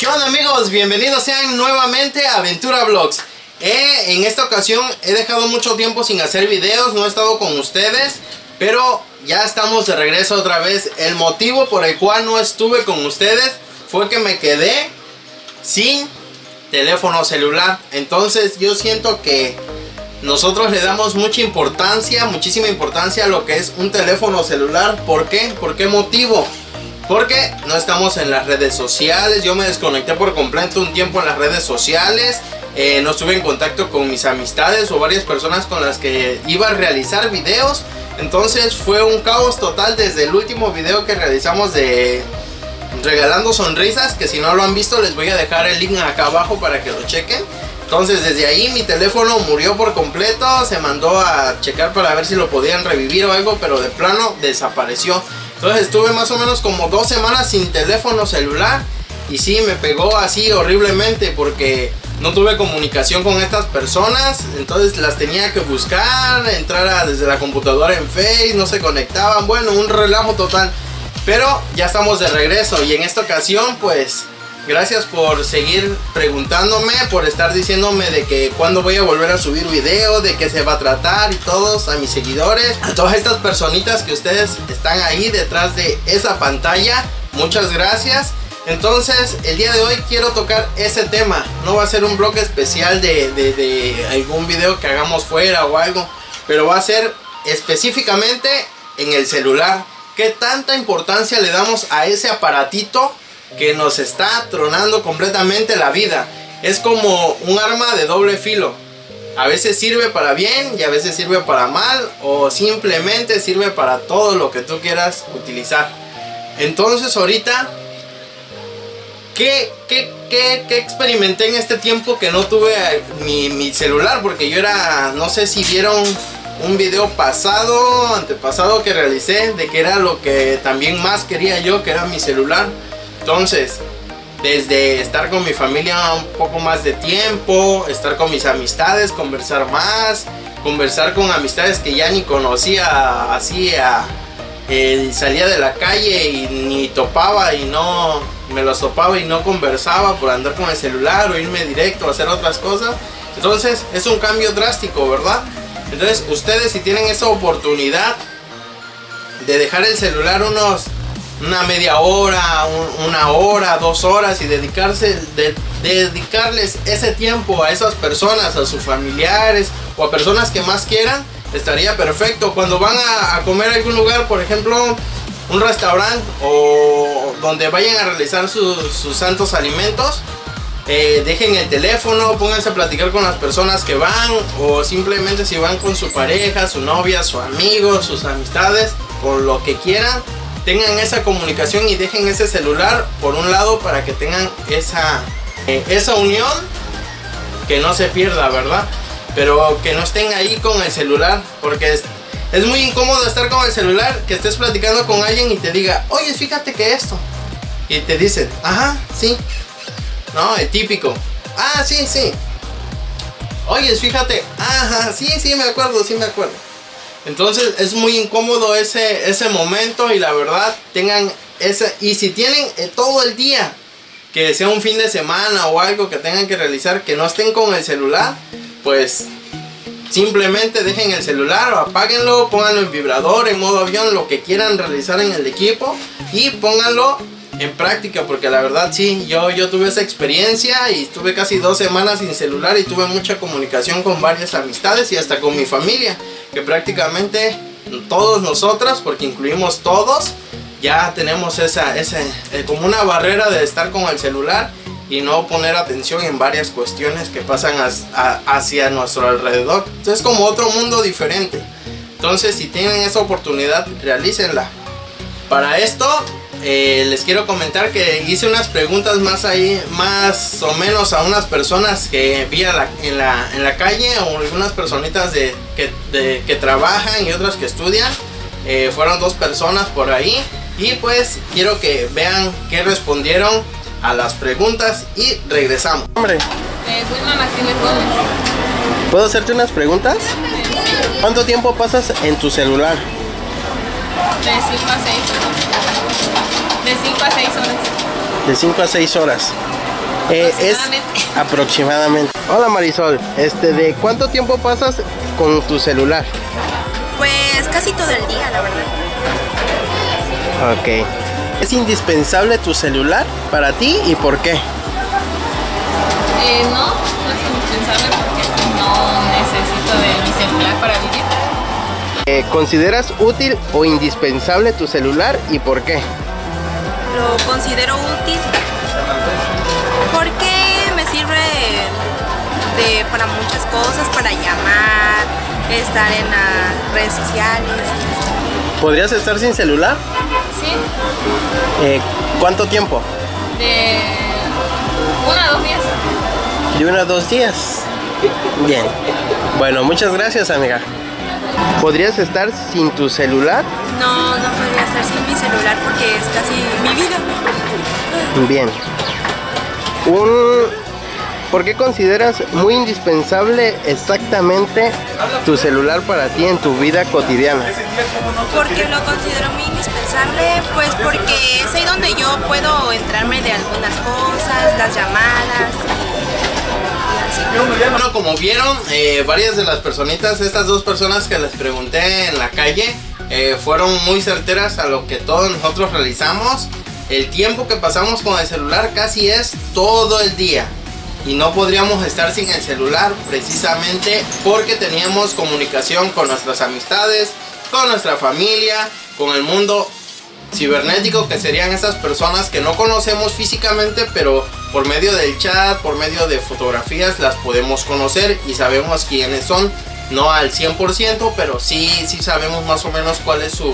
¿Qué onda, amigos? Bienvenidos sean nuevamente a Aventura Vlogs. En esta ocasión he dejado mucho tiempo sin hacer videos, no he estado con ustedes, pero ya estamos de regreso otra vez. El motivo por el cual no estuve con ustedes fue que me quedé sin teléfono celular. Entonces yo siento que nosotros le damos muchísima importancia a lo que es un teléfono celular. ¿Por qué? ¿Por qué motivo? Porque no estamos en las redes sociales. Yo me desconecté por completo un tiempo en las redes sociales. No estuve en contacto con mis amistades o varias personas con las que iba a realizar videos. Entonces fue un caos total desde el último video que realizamos de regalando sonrisas, que si no lo han visto les voy a dejar el link acá abajo para que lo chequen. Entonces desde ahí mi teléfono murió por completo. Se mandó a checar para ver si lo podían revivir o algo, pero de plano desapareció. Entonces estuve más o menos como 2 semanas sin teléfono celular. Y sí, me pegó así horriblemente porque no tuve comunicación con estas personas. Entonces las tenía que buscar, entrar desde la computadora en Face, no se conectaban. Bueno, un relajo total. Pero ya estamos de regreso y en esta ocasión pues gracias por seguir preguntándome, por estar diciéndome de que cuándo voy a volver a subir video, de qué se va a tratar, y todos a mis seguidores, a todas estas personitas que ustedes están ahí detrás de esa pantalla, muchas gracias. Entonces el día de hoy quiero tocar ese tema. No va a ser un vlog especial de algún video que hagamos fuera o algo, pero va a ser específicamente en el celular. ¿Qué tanta importancia le damos a ese aparatito que nos está tronando completamente la vida? Es como un arma de doble filo. A veces sirve para bien y a veces sirve para mal, o simplemente sirve para todo lo que tú quieras utilizar. Entonces ahorita, ¿qué experimenté en este tiempo que no tuve mi celular? Porque yo era, no sé si vieron un video antepasado que realicé, de que era lo que también más quería yo, que era mi celular. Entonces, desde estar con mi familia un poco más de tiempo, estar con mis amistades, conversar más, conversar con amistades que ya ni conocía, así salía de la calle y ni topaba y no me los topaba y no conversaba por andar con el celular o irme directo a hacer otras cosas. Entonces es un cambio drástico, ¿verdad? Entonces ustedes, si tienen esa oportunidad de dejar el celular una media hora, 1 hora, 2 horas, y dedicarles ese tiempo a esas personas, a sus familiares o a personas que más quieran, estaría perfecto. Cuando van a comer a algún lugar, por ejemplo un restaurante, o donde vayan a realizar sus santos alimentos, dejen el teléfono, pónganse a platicar con las personas que van, o simplemente si van con su pareja, su novia, su amigo, sus amistades, con lo que quieran, tengan esa comunicación y dejen ese celular por un lado para que tengan esa unión, que no se pierda, ¿verdad? Pero que no estén ahí con el celular, porque es muy incómodo estar con el celular, que estés platicando con alguien y te diga, oye, fíjate que esto, y te dicen, ajá, sí. No, el típico. Ah, sí, sí. Oye, fíjate. Ajá, sí, me acuerdo. Entonces es muy incómodo ese momento, y la verdad, tengan y si tienen todo el día, que sea un fin de semana o algo que tengan que realizar, que no estén con el celular, pues simplemente dejen el celular o apáguenlo, pónganlo en vibrador, en modo avión, lo que quieran realizar en el equipo, y pónganlo en práctica, porque la verdad sí, yo tuve esa experiencia y estuve casi 2 semanas sin celular, y tuve mucha comunicación con varias amistades y hasta con mi familia, que prácticamente todos nosotras, porque incluimos todos, ya tenemos como una barrera de estar con el celular y no poner atención en varias cuestiones que pasan hacia nuestro alrededor. Entonces es como otro mundo diferente. Entonces, si tienen esa oportunidad, realícenla. Para esto les quiero comentar que hice unas preguntas más o menos a unas personas que vi en la calle, o algunas personitas que trabajan y otras que estudian. Fueron 2 personas por ahí, y pues quiero que vean qué respondieron a las preguntas y regresamos. Hombre, Wilma Martínez Gómez. ¿puedo hacerte unas preguntas? ¿Cuánto tiempo pasas en tu celular? De 5 a 6 horas. De 5 a 6 horas. Aproximadamente. Hola Marisol, ¿de cuánto tiempo pasas con tu celular? Pues casi todo el día, la verdad. Ok. ¿Es indispensable tu celular para ti y por qué? No es indispensable porque no necesito de mi celular para vivir. ¿Consideras útil o indispensable tu celular y por qué? Lo considero útil porque me sirve para muchas cosas, para llamar, estar en las redes sociales. ¿Podrías estar sin celular? Sí. ¿Cuánto tiempo? De 1 a 2 días. De 1 a 2 días. Bien. Bueno, muchas gracias, amiga. ¿Podrías estar sin tu celular? No podría estar sin mi celular porque es casi mi vida. Bien. ¿Por qué consideras muy indispensable exactamente tu celular para ti en tu vida cotidiana? Porque lo considero muy indispensable, pues porque es ahí donde yo puedo entrarme de algunas cosas, las llamadas y así. Bueno, como vieron, varias de las personitas, estas 2 personas que les pregunté en la calle, fueron muy certeras a lo que todos nosotros realizamos. El tiempo que pasamos con el celular casi es todo el día. Y no podríamos estar sin el celular precisamente porque teníamos comunicación con nuestras amistades, con nuestra familia, con el mundo cibernético, que serían esas personas que no conocemos físicamente, pero por medio del chat, por medio de fotografías las podemos conocer y sabemos quiénes son, no al 100%, pero sí sabemos más o menos cuál es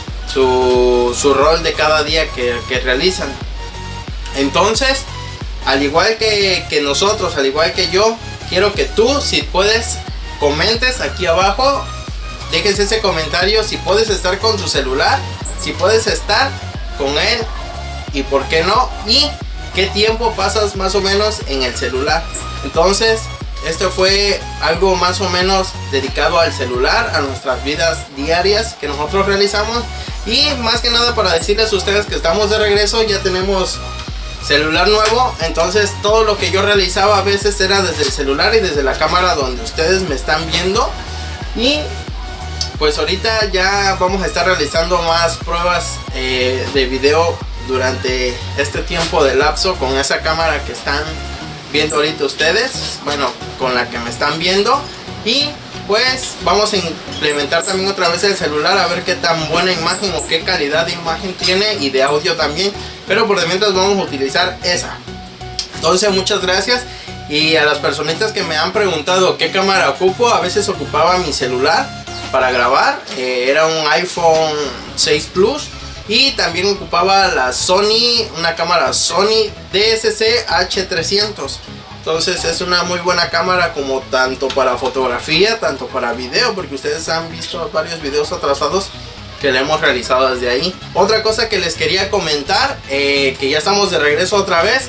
su rol de cada día que realizan. Entonces, al igual que nosotros, al igual que yo, quiero que tú, si puedes, comentes aquí abajo. Dejes ese comentario si puedes estar con tu celular, si puedes estar con él y por qué no, y qué tiempo pasas más o menos en el celular. Entonces, esto fue algo más o menos dedicado al celular, a nuestras vidas diarias que nosotros realizamos. Y más que nada para decirles a ustedes que estamos de regreso, ya tenemos celular nuevo, entonces todo lo que yo realizaba a veces era desde el celular y desde la cámara donde ustedes me están viendo. Y pues ahorita ya vamos a estar realizando más pruebas de video durante este tiempo de lapso con esa cámara que están viendo ahorita ustedes, bueno, con la que me están viendo. Y pues vamos a implementar también otra vez el celular a ver qué tan buena imagen o qué calidad de imagen tiene y de audio también, pero por de mientras vamos a utilizar esa. Entonces muchas gracias. Y a las personitas que me han preguntado qué cámara ocupo, a veces ocupaba mi celular para grabar, era un iPhone 6 Plus, y también ocupaba la Sony, una cámara Sony DSC H300. Entonces es una muy buena cámara como tanto para fotografía, tanto para video, porque ustedes han visto varios videos atrasados que le hemos realizado desde ahí. Otra cosa que les quería comentar, que ya estamos de regreso otra vez.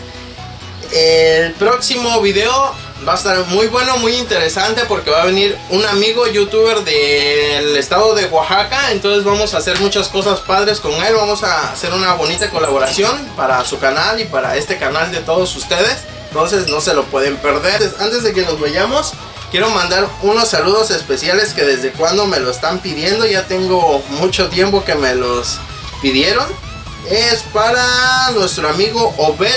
El próximo video va a estar muy bueno, muy interesante, porque va a venir un amigo youtuber del estado de Oaxaca. Entonces vamos a hacer muchas cosas padres con él. Vamos a hacer una bonita colaboración para su canal y para este canal de todos ustedes. Entonces no se lo pueden perder. Antes de que nos vayamos, quiero mandar unos saludos especiales que desde cuando me lo están pidiendo. Ya tengo mucho tiempo que me los pidieron. Es para nuestro amigo Obed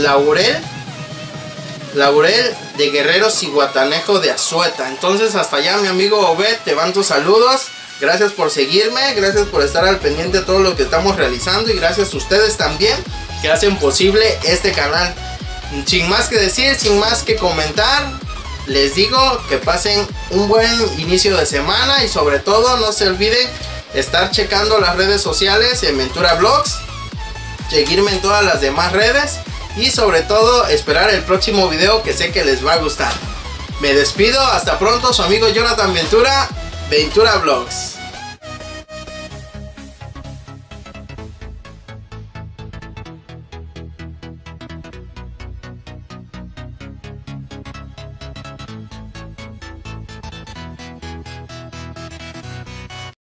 Laurel de Guerrero Cihuatanejo de Azueta. Entonces hasta allá, mi amigo Obed, te van tus saludos. Gracias por seguirme, gracias por estar al pendiente de todo lo que estamos realizando, y gracias a ustedes también que hacen posible este canal. Sin más que decir, sin más que comentar, les digo que pasen un buen inicio de semana, y sobre todo no se olviden estar checando las redes sociales en Ventura Vlogs, seguirme en todas las demás redes, y sobre todo esperar el próximo video que sé que les va a gustar. Me despido, hasta pronto, su amigo Jonathan Ventura, Ventura Vlogs.